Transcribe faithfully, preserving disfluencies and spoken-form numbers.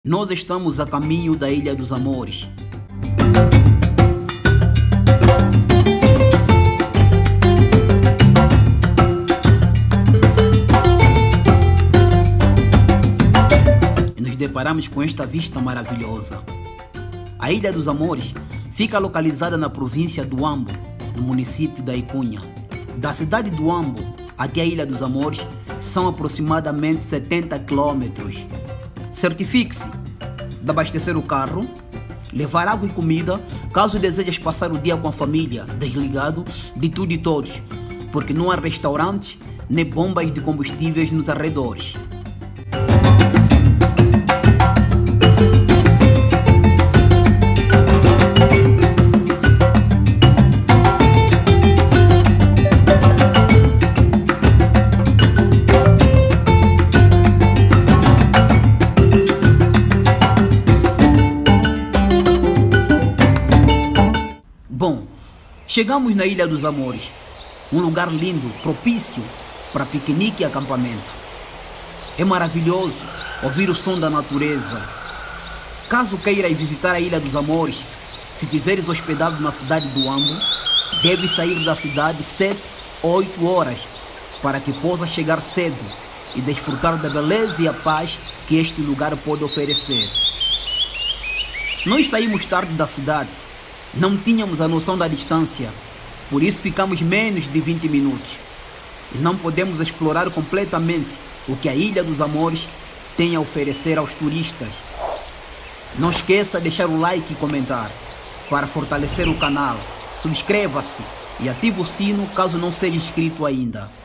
Nós estamos a caminho da Ilha dos Amores. E nos deparamos com esta vista maravilhosa. A Ilha dos Amores fica localizada na província do Huambo, no município da Icunha. Da cidade do Huambo até a Ilha dos Amores são aproximadamente setenta quilômetros. Certifique-se de abastecer o carro, levar água e comida, caso desejes passar o dia com a família, desligado de tudo e todos, porque não há restaurantes nem bombas de combustíveis nos arredores. Bom, chegamos na Ilha dos Amores, um lugar lindo, propício para piquenique e acampamento. É maravilhoso ouvir o som da natureza. Caso queiras visitar a Ilha dos Amores, se estiveres hospedado na cidade do Huambo, deves sair da cidade sete ou oito horas para que possas chegar cedo e desfrutar da beleza e a paz que este lugar pode oferecer. Nós saímos tarde da cidade. Não tínhamos a noção da distância, por isso ficamos menos de vinte minutos. E não podemos explorar completamente o que a Ilha dos Amores tem a oferecer aos turistas. Não esqueça de deixar o like e comentar para fortalecer o canal. Subscreva-se e ative o sino caso não seja inscrito ainda.